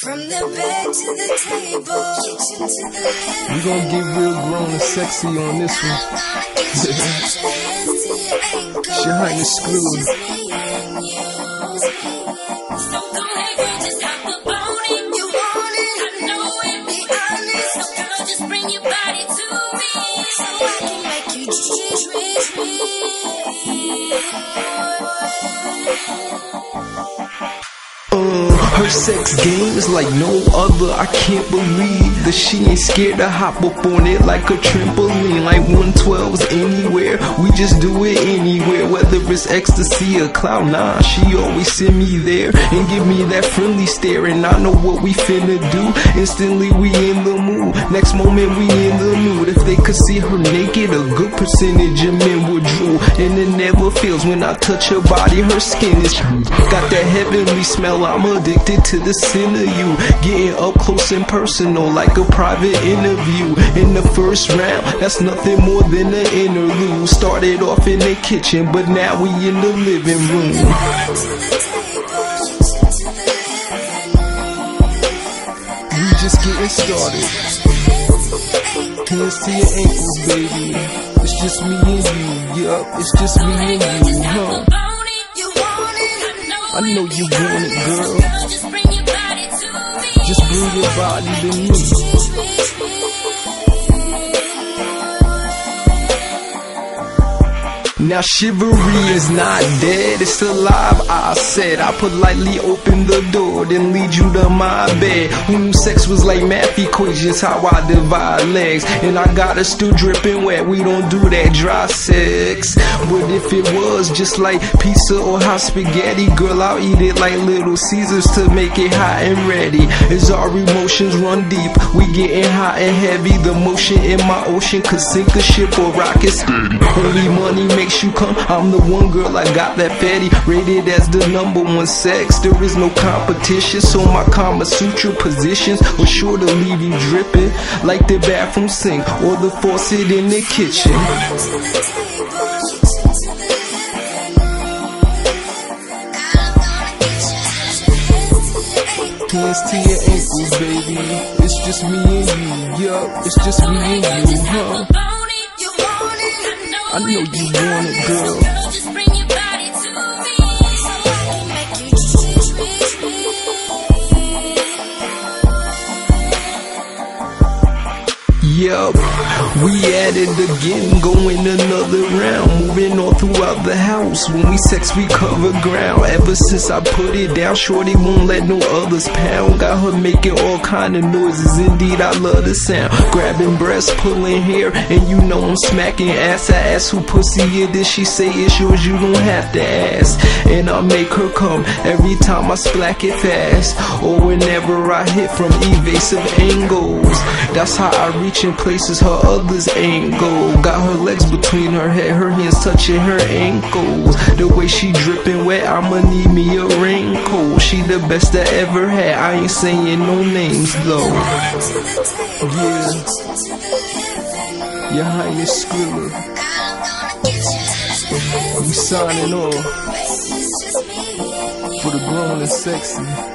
From the bed to the table, kitchen to the living. We gon' get real grown and sexy on this one. Your Highness Screwed. So come here, girl, just hop up on it. You want it, I know it. Be honest, so girl, just bring your body to me, so I can make you Her sex game is like no other. I can't believe that she ain't scared to hop up on it like a trampoline. Like 112s anywhere, we just do it anywhere. Whether it's ecstasy or cloud nine, she always send me there and give me that friendly stare. And I know what we finna do. Instantly we in the mood. Next moment we in the mood. If they could see her naked, a good percentage of men would drool. And it never feels when I touch her body. Her skin is smooth, got that heavenly smell. I'm addicted to the sin of you. Getting up close and personal like a private interview. In the first round, that's nothing more than an interlude. Started off in the kitchen, but now we in the living room. We just getting started. Hands to your ankles, baby. It's just me and you. Yup, it's just me and you, huh? I know you want it, girl. Just bring your body to me. Now chivalry is not dead, it's alive. I said I politely open the door, then lead you to my bed. Who knew sex was like math equations, how I divide legs. And I got us still dripping wet, we don't do that dry sex. But if it was just like pizza or hot spaghetti, girl, I'll eat it like Little Caesars to make it hot and ready. As our emotions run deep, we getting hot and heavy. The motion in my ocean could sink a ship or rock it steady. Only money makes you come, I'm the one, girl, I got that fatty. Rated as the #1 sex, there is no competition. So my Kama Sutra positions are sure to leave you dripping like the bathroom sink or the faucet in the kitchen. Hands to your ankles, baby. It's just me and you, yup, it's just me and you, huh? I know you want it, girl. Just bring your body to me, so I can make you Yup, we at it again, going another round. Moving all throughout the house. When we sex, we cover ground. Ever since I put it down, shorty won't let no others pound. Got her making all kind of noises, indeed I love the sound. Grabbing breasts, pulling hair, and you know I'm smacking ass. I ask who pussy it is, she say it's yours, you don't have to ask. And I make her come every time I splack it fast, or whenever I hit from evasive angles. That's how I reach in places her others ain't go. Got her legs between her head, her hands touching her ankles. The way she dripping wet, I'ma need me a raincoat. She the best I ever had, I ain't saying no names though. Yeah, Your Highness Skrilla. We signing off for the grown and sexy.